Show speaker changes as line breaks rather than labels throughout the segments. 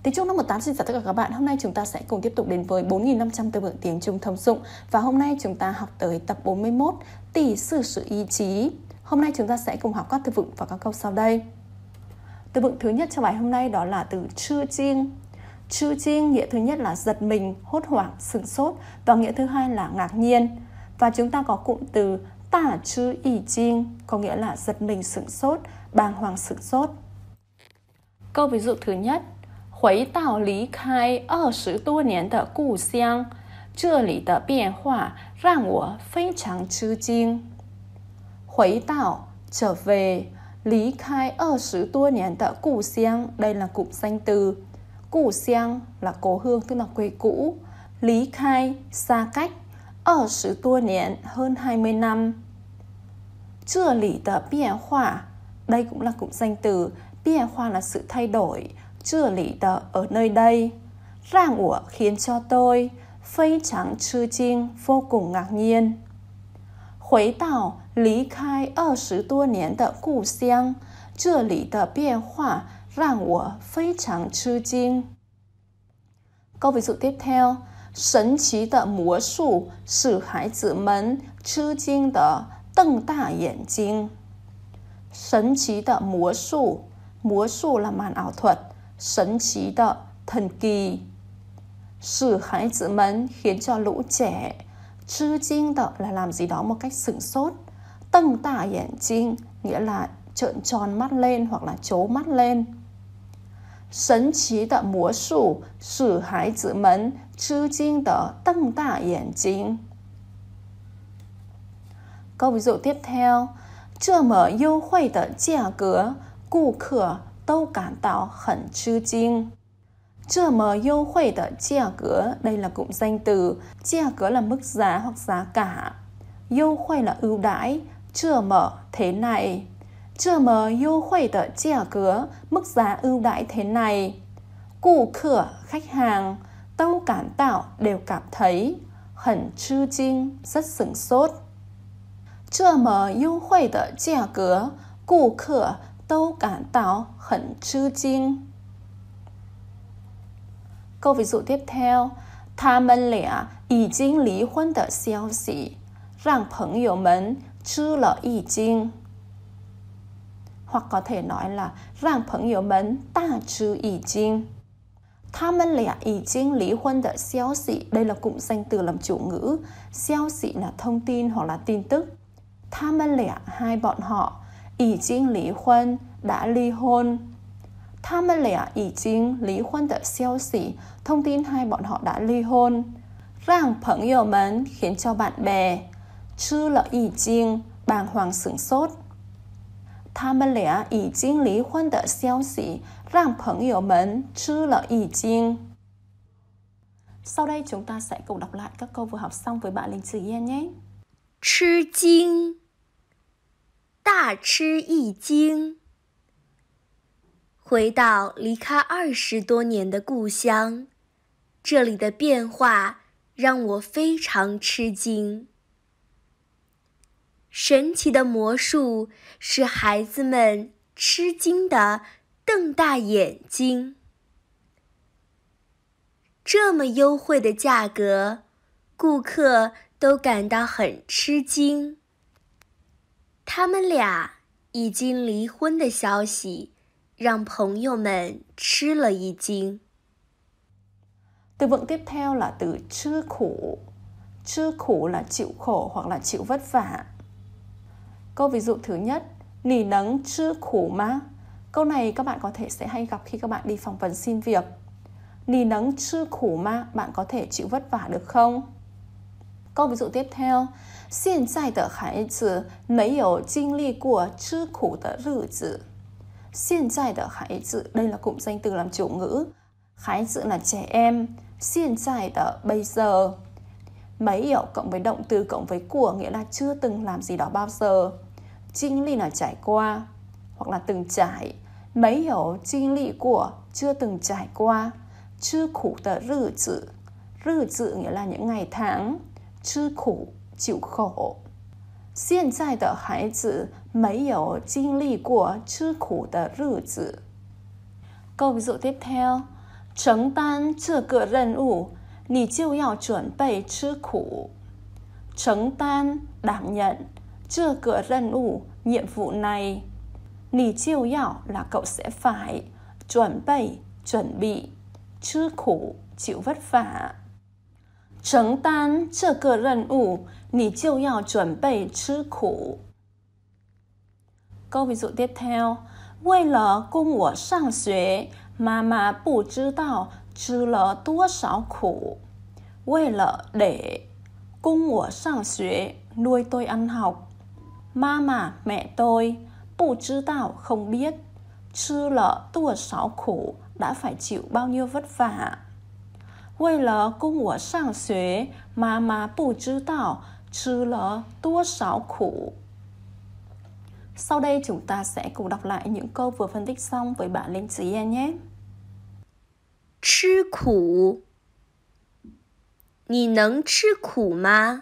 Tiếng Trung 518 xin chào tất cả các bạn. Hôm nay chúng ta sẽ cùng tiếp tục đến với 4.500 từ vựng tiếng Trung thông dụng. Và hôm nay chúng ta học tới tập 41, tỷ sự sự ý chí. Hôm nay chúng ta sẽ cùng học các từ vựng và các câu sau đây. Từ vựng thứ nhất cho bài hôm nay đó là từ chư chiêng. Chư chiêng nghĩa thứ nhất là giật mình, hốt hoảng, sửng sốt. Và nghĩa thứ hai là ngạc nhiên. Và chúng ta có cụm từ tả chư ý chiêng, có nghĩa là giật mình, sửng sốt, bàng hoàng, sửng sốt. Câu ví dụ thứ nhất. 回到离开20多年的故乡，这里的变化让我非常吃惊。回到 trở về, 离开20多年的故乡, đây là cụm danh từ. 故乡 là cố hương, tức là quê cũ. 离开 xa cách, 20多年 hơn 20 năm. 这里的变化 đây cũng là cụm danh từ. 变化 là sự thay đổi. 这里的 ở nơi đây. 让我 khiến cho tôi. 非常吃惊 vô cùng ngạc nhiên. 回到离开20多年的故乡，这里的变化让我非常吃惊。Câu ví dụ tiếp theo. 神奇的魔术使孩子们吃惊的瞪大眼睛。神奇的魔术，魔术 là màn ảo thuật. 神奇的 thần kỳ. 使孩子们 khiến cho lũ trẻ. 吃惊的 là làm gì đó một cách sửng sốt. 瞪大眼睛 nghĩa là trợn tròn mắt lên hoặc là trố mắt lên. 神奇的魔术使孩子们吃惊的瞪大眼睛。Câu ví dụ tiếp theo. 这么优惠的价格，顾客都感到很吃惊。这么优惠的价格 đây là cụm danh từ. 价格 là mức giá hoặc giá cả. 优惠 là ưu đãi. 这么 thế này. 这么优惠的价格 mức giá ưu đãi thế này. 顾客 khách hàng. 都感到 đều cảm thấy. 很吃惊 rất sửng sốt. 这么优惠的价格，顾客都感到很吃惊。Câu ví dụ tiếp theo. 他们俩已经离婚的消息让朋友们吃了一惊。Hoặc có thể nói là 让朋友们大吃一惊。他们俩已经离婚的消息, đây là cụm danh từ làm chủ ngữ. 消息 là thông tin hoặc là tin tức. 他们俩 hai bọn họ. 已经离婚 đã ly hôn. 他们俩已经离婚的消息, thông tin hai bọn họ đã ly hôn. 让朋友们 khiến cho bạn bè. 吃了一惊 bàng hoàng sửng sốt. 他们俩已经离婚的消息让朋友们吃了一惊。Sau đây chúng ta sẽ cùng đọc lại các câu vừa học xong với bạn Linh Tử Yên nhé.
吃惊，大吃一惊。回到离开20多年的故乡，这里的变化让我非常吃惊。神奇的魔术使孩子们吃惊地瞪大眼睛。这么优惠的价格，顾客都感到很吃惊。他们俩已经离婚的消息让朋友们吃了一惊。
Từ vựng tiếp theo là từ chư khổ. Chư khổ là chịu khổ hoặc là chịu vất vả. Câu ví dụ thứ nhất. Nì nấng chư khổ má. Câu này các bạn có thể sẽ hay gặp khi các bạn đi phỏng vấn xin việc. Nì nấng chư khổ má, bạn có thể chịu vất vả được không? Câu ví dụ tiếp theo. 现在的孩子没有经历过吃苦的日子。现在的孩子, đây là cụm danh từ làm chủ ngữ. 孩子 là trẻ em. 现在的 bây giờ. Mấy hiểu cộng với động từ cộng với của nghĩa là chưa từng làm gì đó bao giờ. Kinh ly là trải qua hoặc là từng trải. Mấy hiểu kinh ly của chưa từng trải qua. Chư khổ tờ rư dự. Rư dự nghĩa là những ngày tháng. Chư khổ chịu khổ. 现在的孩子没有经历过吃苦的日子。Câu ví dụ tiếp theo. 承担这个任务，你就要准备吃苦. 承担 đảm nhận 这个任务 nhiệm vụ này, 你就要 là cậu sẽ phải, 准备 chuẩn bị, 吃苦 chịu vất vả. 承担这个任务，你就要准备吃苦. Câu ví dụ tiếp theo. 为了供我上学，妈妈不知道吃了多少苦. 为了 để 供我上学 nuôi tôi ăn học. Mama mẹ tôi, 不知道 không biết, 吃了多少苦 đã phải chịu bao nhiêu vất vả. 为了供我上学，妈妈不知道吃了多少苦. Sau đây chúng ta sẽ cùng đọc lại những câu vừa phân tích xong với bạn Linh Trí Yên nhé.
吃苦，你能吃苦吗？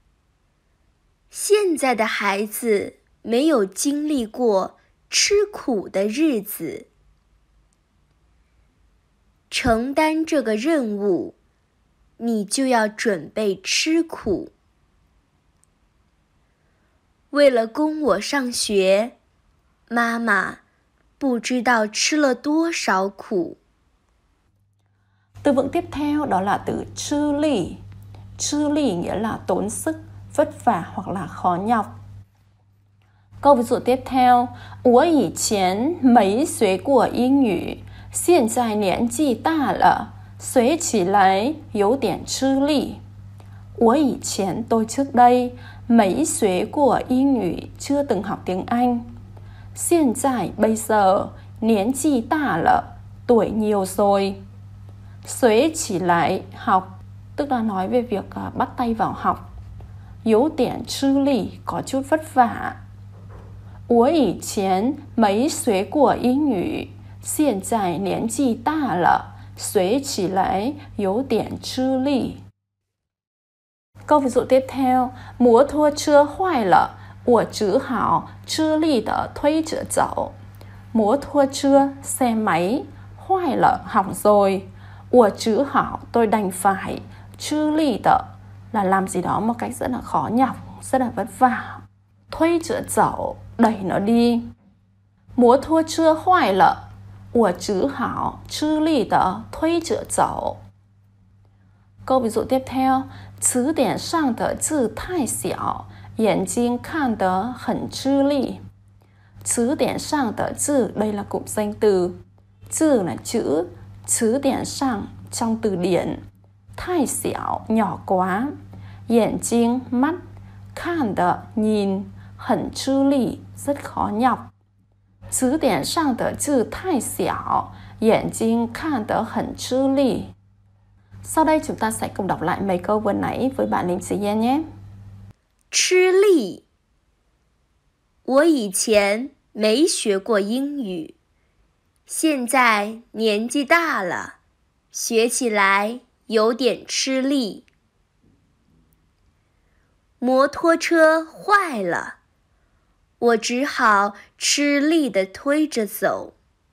现在的孩子没有经历过吃苦的日子。承担这个任务，你就要准备吃苦。为了供我上学，妈妈不知道吃了多少苦。
Từ vựng tiếp theo đó là từ chư lì. Chư lì nghĩa là tốn sức, vất vả hoặc là khó nhọc. Câu ví dụ tiếp theo. 我以前没学过英语，现在年纪大了，学起来有点吃力。我以前 tôi trước đây, 没学过英语 chưa từng học tiếng Anh. 现在 bây giờ, 年纪大了 tuổi nhiều rồi. 学起来 học, tức là nói về việc bắt tay vào học. 有点吃力 có chút vất vả. 我以前没学过英语，现在年纪大了，学起来有点吃力。Câu ví dụ tiếp theo. 摩托车坏了，我只好吃力地推着走。摩托车 xe máy 坏了 hỏng rồi. 我只好 tôi đành phải, 吃力的 là làm gì đó một cách rất là khó nhọc, rất là vất vả. 推着走 đẩy nó đi. 摩托车坏了，我只好吃力地推着走。Câu ví dụ tiếp theo. 词典上的字太小，眼睛看得很吃力。词典上的字 đây là cụm danh từ. 字 là chữ, 词典上 trong từ điển. 太小 nhỏ quá. 眼睛 mắt, 看的 nhìn, 很吃力 rất khó nhọc. 词典上的字太小，眼睛看得很吃力。 Sau đây chúng ta sẽ cùng đọc lại mấy câu vừa nãy với bạn Linh Trí Yên nhé.
吃力，我以前没学过英语，现在年纪大了，学起来有点吃力。摩托车坏了，我只好吃力地推着走。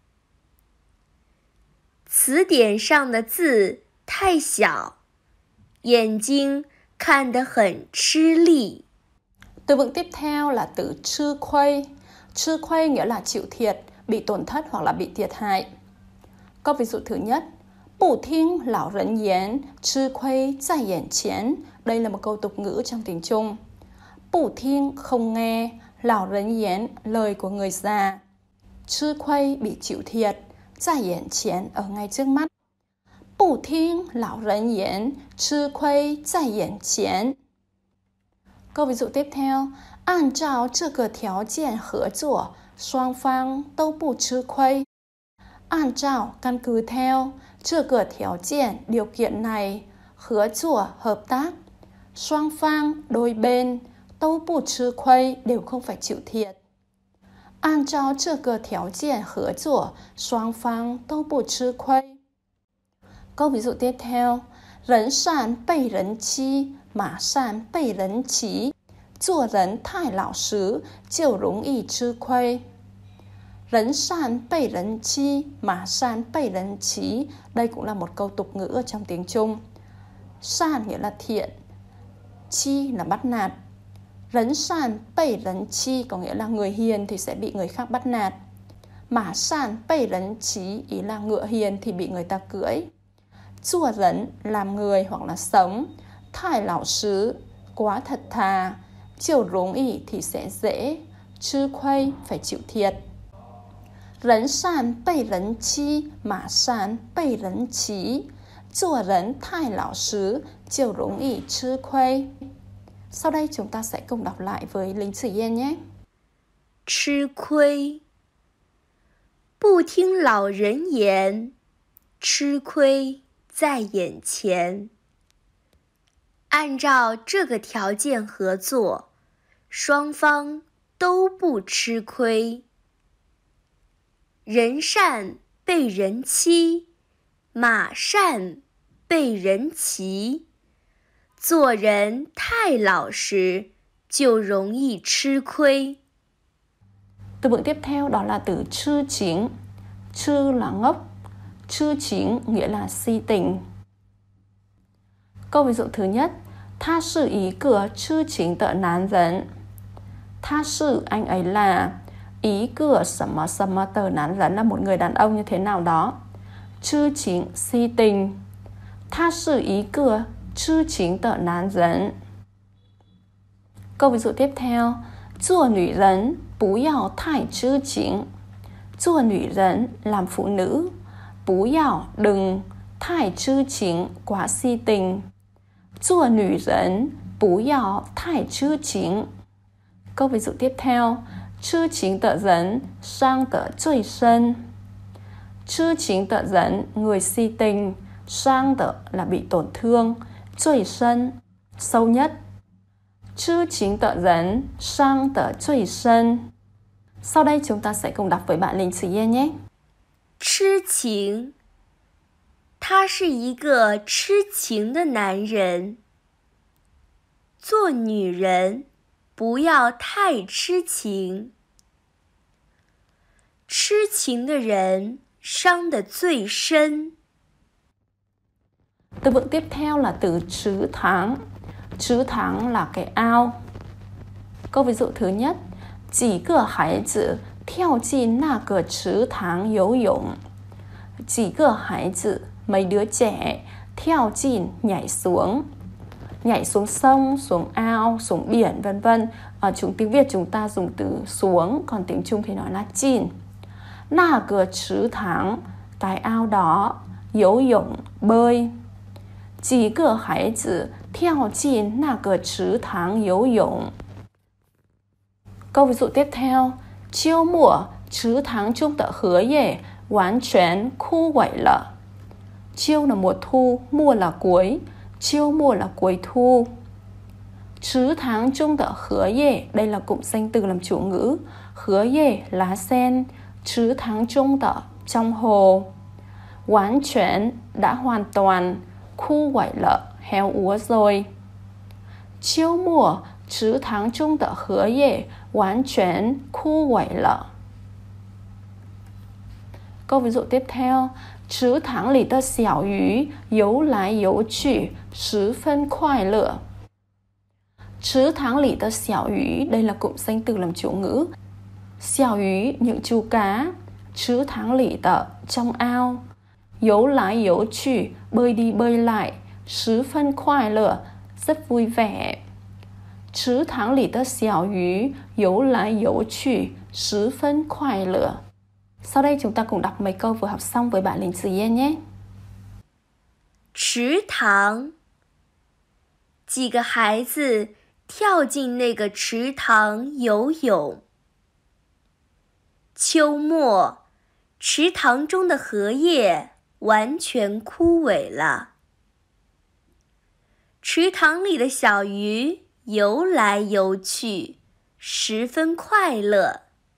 词典上的字太小，眼睛看得很吃力。
Từ vựng tiếp theo là từ吃亏.吃亏 nghĩa là chịu thiệt, bị tổn thất hoặc là bị thiệt hại. Câu ví dụ thứ nhất. 不听老人言，吃亏在眼前. Đây là một câu tục ngữ trong tiếng Trung. 不听 không nghe, 老人言 lời của người già. 吃亏 bị chịu thiệt, 在眼前 ở ngay trước mắt. 不听老人言，吃亏在眼前。 Câu ví dụ tiếp theo. 按照这个条件合作，双方都不吃亏。按照 căn cứ theo, 这个条件 điều kiện này, 合作 hợp tác, 双方 đôi bên, 都不吃亏 đều không phải chịu thiệt. 按照这个条件合作，双方都不吃亏。 Câu ví dụ tiếp theo. 人善被人欺，马善被人骑。做人太老实就容易吃亏。 Rấn san被人欺, mà san 被人欺. Đây cũng là một câu tục ngữ ở trong tiếng Trung. San nghĩa là thiện, chi là bắt nạt. Rấn san 被人欺 có nghĩa là người hiền thì sẽ bị người khác bắt nạt. Mã san 被人骑 ý là ngựa hiền thì bị người ta cưỡi. Chùa rấn làm người hoặc là sống. Thái lão sư quá thật thà. Chiều rống ý thì sẽ dễ. Chư khuây phải chịu thiệt. Rấn san 被人欺, mã san 被人骑. Chùa rấn thái lão sư, chiều rống ý chư khuây. Sau đây chúng ta sẽ cùng đọc lại với Linh Tử Yên nhé.
吃亏，不听老人言，吃亏在眼前。按照这个条件合作，双方都不吃亏。人善被人欺，马善被人骑。做人太老实，就容易吃亏。
Từ vựng tiếp theo đó là từ chư chính. Chư là ngốc, chư chính nghĩa là si tình. Câu ví dụ thứ nhất, tha sư ý cửa chư chính tợ nán rấn. Tha sư anh ấy là, ý cửa sầm mơ tờ nán rấn là một người đàn ông như thế nào đó. Chư chính si tình. Tha sư ý cửa chư chính tợ nán rấn. Câu ví dụ tiếp theo, Chùa nữ人不要太痴情. Chùa nữ人làm phụ nữ. Bú yào đừng,太痴情 quá si tình. Chùa nữ人不要太痴情. Câu ví dụ tiếp theo, Chư chính tợ rấn sang tợ最深. Chư chính tợ rấn người si tình. Sang tợ là bị tổn thương. 最深 sâu nhất. Chư chính tợ rấn sang tợ 最深. Sau đây chúng ta sẽ cùng đọc với bạn Linh Tử Yên nhé.
痴情，他是一个痴情的男人。做女人不要太痴情，痴情的人伤得最深。
Từ vựng tiếp theo là từ trứ tháng. Trứ tháng là cái ao. Câu ví dụ thứ nhất, Chỉ cửa hải tử theo进那个池塘游泳. Chỉ cửa hải tử, mấy đứa trẻ, theo进nhảy xuống. Nhảy xuống sông, xuống ao, xuống biển, vân vân. Ở tiếng Việt chúng ta dùng từ xuống, còn tiếng Trung thì nói là chìn. Na cửa trứ tháng, cái ao đó,游泳, bơi. Chỉ cửa hải tử theo进那个池塘游泳. Câu ví dụ tiếp theo, Chiêu mùa trứ tháng trung tợ hứa ye hoàn全khu quẩy lợ. Chiêu là mùa thu, mùa là cuối. Chiêu mùa là cuối thu. Trứ tháng trung tợ hứa ye, đây là cụm danh từ làm chủ ngữ. Hứa ye lá sen. Trứ tháng trung tợ trong hồ. Hoàn全đã hoàn toàn. Khu quẩy lợ héo úa rồi. Chiêu mùa trứ tháng trung tợ hứa ye hoàn全khu quẩy lợ. Câu ví dụ tiếp theo, Trứ tháng lì tơ xẻo yu游来游去十分快乐. Trứ tháng lì tơ xẻo yu, đây là cụm danh từ làm chủ ngữ. Xẻo yu những chú cá. Trứ tháng lì tơ trong ao.游来游去bơi đi bơi lại. 十分快乐 rất vui vẻ. Trứ tháng lì tơ xẻo yu游来游去十分快乐. Sau đây chúng ta cùng đọc mấy câu vừa học xong với bạn Linh Tử Yên nhé.
池塘，几个孩子跳进那个池塘游泳。秋末，池塘中的荷叶完全枯萎了。池塘里的小鱼游来游去，十分快乐。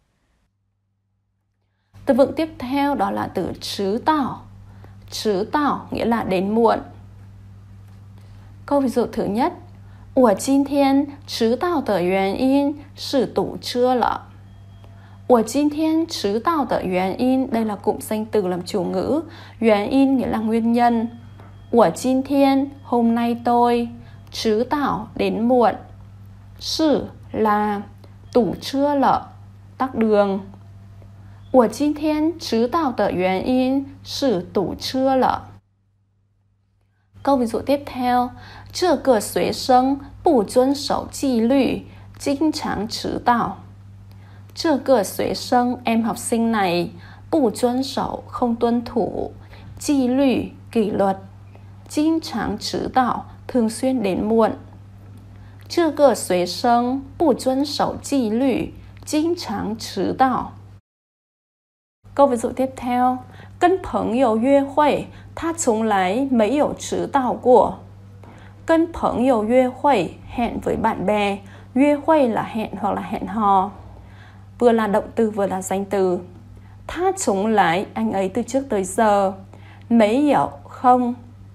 Từ vựng tiếp theo đó là từ trứ tảo. Trứ tảo nghĩa là đến muộn. Câu ví dụ thứ nhất, 我今天迟到的原因是堵车了. 我今天迟到的原因 đây là cụm danh từ làm chủ ngữ. 原因 nghĩa là nguyên nhân. 我今天 hôm nay tôi. 迟到 đến muộn. 是 là 堵车了 tắc đường. 我今天迟到的原因是堵车了. Câu ví dụ tiếp theo. 这个学生不遵守纪律，经常迟到。这个学生 em học sinh này 不遵守 không tuân thủ 纪律 kỷ luật 经常迟到 thường xuyên đến muộn. 这个学生不遵守纪律，经常迟到。Câu ví dụ tiếp theo. 跟朋友约会，他从来没有迟到过。跟朋友约会 hẹn với bạn bè. 约会 là hẹn hoặc là hẹn hò. Vừa là động từ vừa là danh từ. 他从来 anh ấy từ trước tới giờ. 没有 không.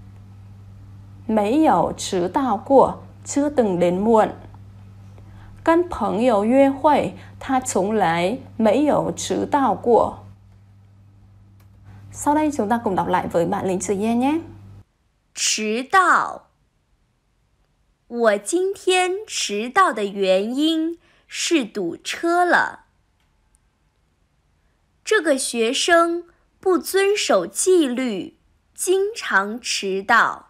没有迟到过 chưa từng đến muộn. 跟朋友约会，他从来没有迟到过。Sau đây chúng ta cùng đọc lại với bạn Linh Tử Yên nhé.
迟到。我今天迟到的原因是堵车了。这个学生不遵守纪律，经常迟到。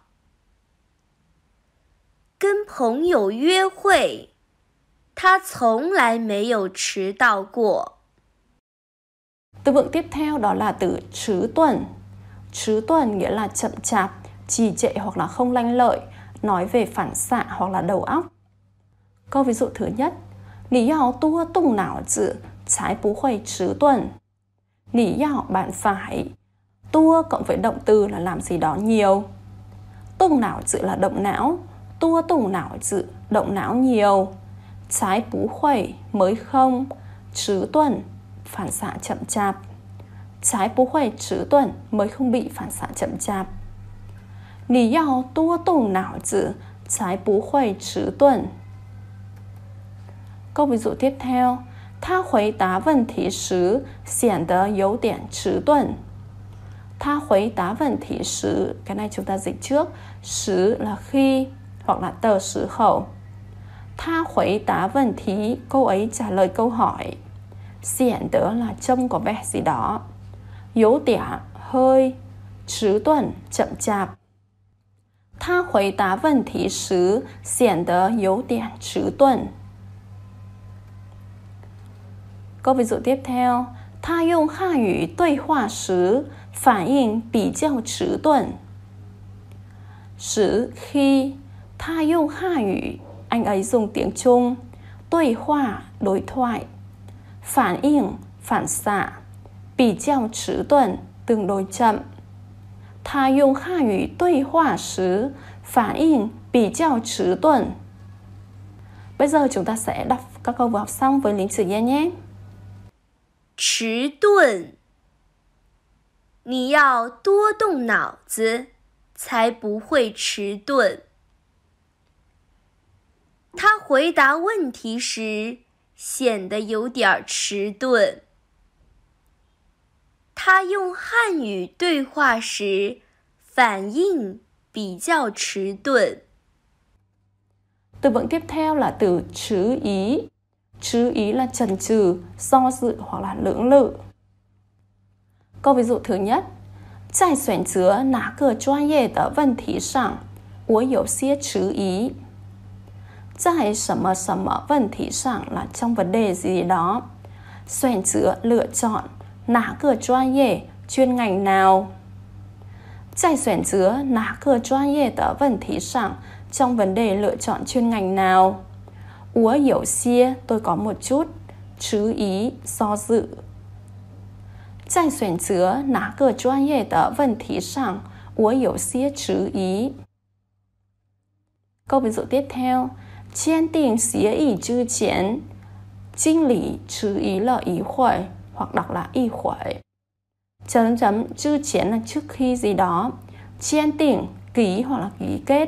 跟朋友约会，他从来没有迟到过。
Từ vựng tiếp theo đó là từ trứ tuần. Trứ tuần nghĩa là chậm chạp, trì trệ hoặc là không lanh lợi, nói về phản xạ hoặc là đầu óc. Câu ví dụ thứ nhất. 你要多动脑子才不会迟钝。你要 bạn phải. Tua cộng với động từ là làm gì đó nhiều. Tung não tự là động não. Tua tung não tự động não nhiều. Trái bú khuẩy mới không. Trứ tuần phản xạ chậm chạp. Trái bú khuẩy trứ tuần mới không bị phản xạ chậm chạp. 你要多动脑子才不会迟钝。Câu ví dụ tiếp theo. 他回答问题时显得有点迟钝。他回答问题时 cái này chúng ta dịch trước.时là khi hoặc là tờ时候. 他回答问题 cô ấy trả lời câu hỏi. 显得 là trông có vẻ gì đó. 有点 hơi. 迟钝 chậm chạp. 他回答问题时显得有点迟钝。Câu ví dụ tiếp theo. 他用汉语对话时反应比较迟钝。时 khi. 他用汉语 anh ấy dùng tiếng Trung. 对话 đối thoại. Phản ứng phản xạ. 比较迟钝 tương đối chậm. 他用汉语对话时反应比较迟钝. Bây giờ chúng ta sẽ đọc các câu vừa học xong với Lính Tử Yên nhé.
迟钝，你要多动脑子，才不会迟钝。他回答问题时显得有点迟钝。他用汉语对话时反应比较迟钝。
Từ vựng tiếp theo là từ trứ ý. Trứ ý là chần chừ, do dự hoặc là lưỡng lự. Câu ví dụ thứ nhất. 在选择哪个专业的问题上，我有些迟疑。在什么什么问题上 là trong vấn đề gì đó. 选择 lựa chọn. 哪个专业 chuyên ngành nào. 在选择哪个专业的问题上 trong vấn đề lựa chọn chuyên ngành nào. 我有些 tôi có một chút. 迟疑 do dự. 在选择哪个专业的问题上，我有些迟疑。Câu ví dụ tiếp theo. 签订协议之前，经理迟疑了一会 hoặc đọc là y khuẩy. Chấm chấm之前 là trước khi gì đó. 签订 ký hoặc là ký kết.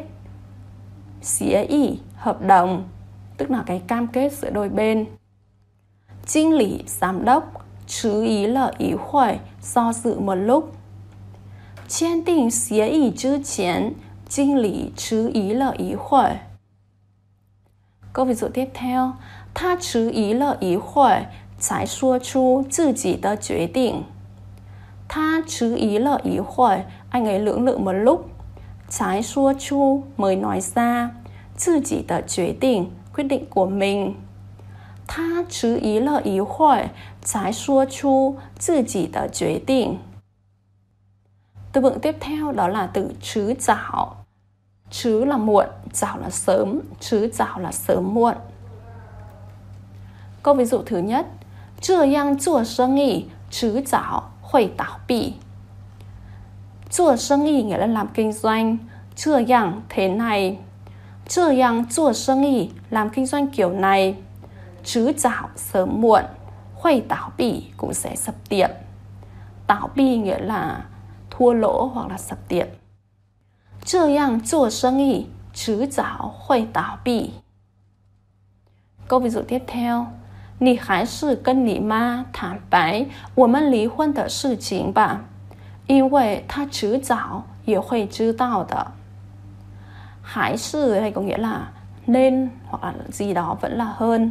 协议 hợp đồng, tức là cái cam kết giữa đôi bên. Kinh lý giám đốc chứ ý là ý hội do dự một lúc. 签订协议之前，经理迟疑了一会儿。Câu ví dụ tiếp theo, 他迟疑了一会儿才说出自己的决定。他迟疑了一会儿, anh ấy lưỡng lự một lúc. 才说出 mới nói ra, 自己的决定 quyết định của mình. 他迟疑了一会儿才说出自己的决定。Từ vựng tiếp theo đó là từ trứ dạo. Trứ là muộn, dạo là sớm, trứ dạo là sớm muộn. Câu ví dụ thứ nhất, 这样做生意迟早会倒闭。做生意 nghĩa là làm kinh doanh. 这样 thế này. 这样做生意 làm kinh doanh kiểu này. 迟早 sớm muộn. 会倒闭 cũng sẽ sập tiệm. 倒闭 nghĩa là thua lỗ hoặc là sập tiệm. 这样做生意迟早会倒闭。Câu ví dụ tiếp theo, 你还是跟你妈坦白我们离婚的事情吧，因为她迟早也会知道的。还是đây có nghĩa là nên hoặc là gì đó vẫn là hơn.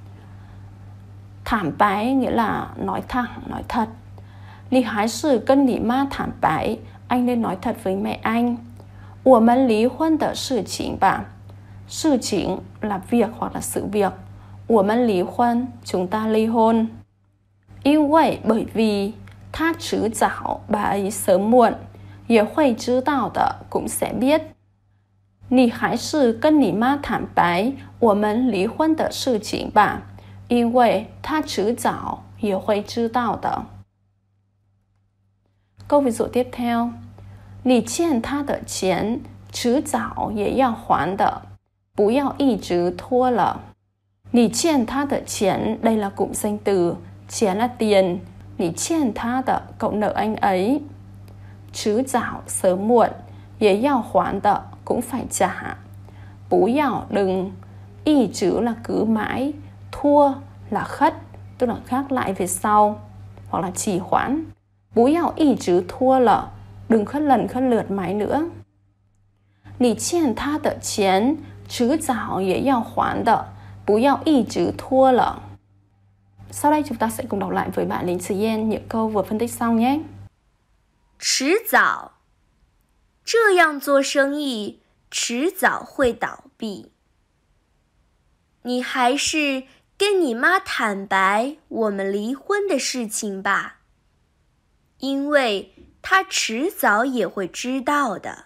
Thản bái nghĩa là nói thẳng, nói thật. 你还是跟你妈坦白 anh nên nói thật với mẹ anh. 我们离婚的事情吧，事情 là việc hoặc là sự việc. 我们离婚 chúng ta ly hôn. 因为 bởi vì 他迟早 bà ấy sớm muộn 也会知道的 cũng sẽ biết. 你还是跟你妈坦白我们离婚的事情吧，因为他迟早也会知道的。Câu ví dụ tiếp theo, 你欠他的钱迟早也要还的，不要一直拖了。你欠他的钱, đây là cụm danh từ, 钱 là tiền, 你欠他的 cậu nợ anh ấy. 迟早 sớm muộn, 也要还的 cũng phải trả. 不要 đừng, 一直 là cứ mãi, 拖 là khất, tức là gác lại về sau, hoặc là trì hoãn. 不要一直拖了, đừng khất lần khất lượt mãi nữa. 你欠他的钱迟早也要还的，不要一直拖了。Sau đây chúng ta sẽ cùng đọc lại với bạn Linh Chị Yên những câu vừa phân tích xong nhé.
迟早，这样做生意迟早会倒闭。你还是跟你妈坦白我们离婚的事情吧，因为她迟早也会知道的。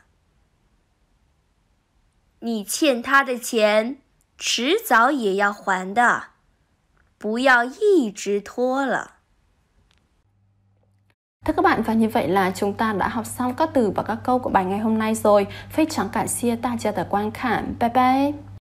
你欠她的钱迟早也要还的，不要一直拖了。
Thưa các bạn, và như vậy là chúng ta đã học xong các từ và các câu của bài ngày hôm nay rồi.非常感谢大家的观看，拜拜。